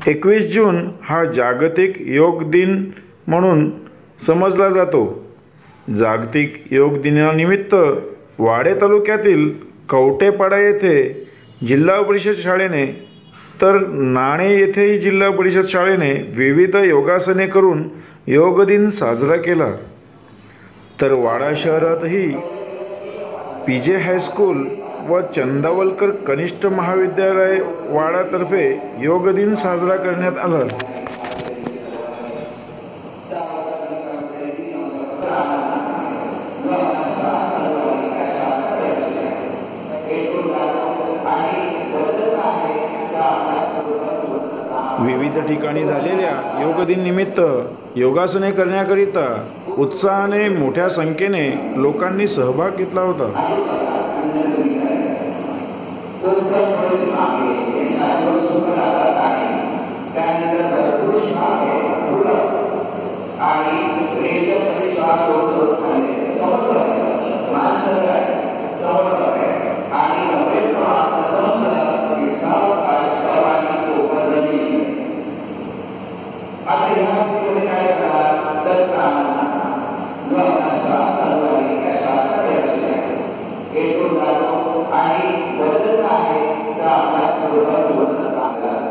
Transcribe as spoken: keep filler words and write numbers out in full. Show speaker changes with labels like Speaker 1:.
Speaker 1: एकवीस जून हा जागतिक योग दिन म्हणून समजला जातो। जागतिक योग दिनानिमित्त वाडे तालुक्यातील कवटेपाडा येथे जिल्हा परिषद शाळेने तर नाणे येथेही जिल्हा परिषद शाळेने विविध योगासने करून योग दिन साजरा केला। तर वाडा शहरातही पी जे हायस्कूल व चंदावलकर कनिष्ठ महाविद्यालय वाडातर्फे योग दिन साजरा करण्यात आला। विविध ठिकाणी झालेल्या योग दिन निमित्त योगासने करण्याकरिता उत्साहाने मोठ्या संख्येने लोकांनी सहभाग घेतला होता।
Speaker 2: आणि बदलत आहे तर आपला पूर्ण दिवस चांगला